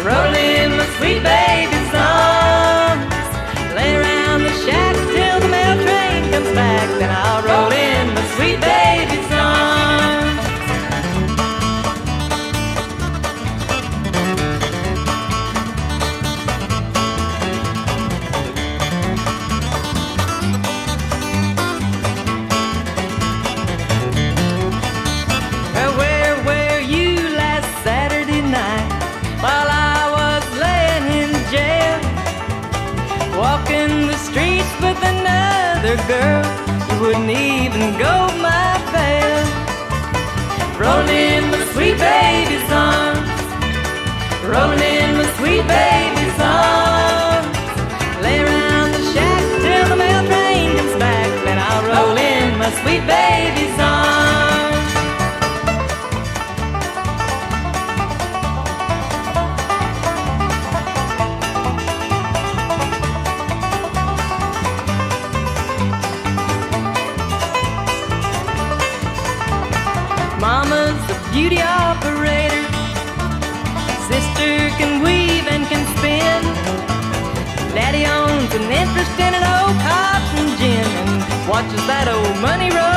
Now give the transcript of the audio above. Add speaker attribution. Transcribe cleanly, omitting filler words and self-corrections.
Speaker 1: rolling my sweet baby's arms. Lay around the shack till the mail train comes back, then I'll roll in my sweet baby's arms. Where were you last Saturday night while I was laying in jail? Walking the streets with another girl, you wouldn't even go my bail. Rolling in my sweet baby's arms, rolling in my sweet baby's arms. Lay around the shack till the mail train comes back, then I'll roll in my sweet baby's arms. Mama's a beauty operator, sister can weave and can spin. Daddy owns an interest in an old cotton gin and watches that old money roll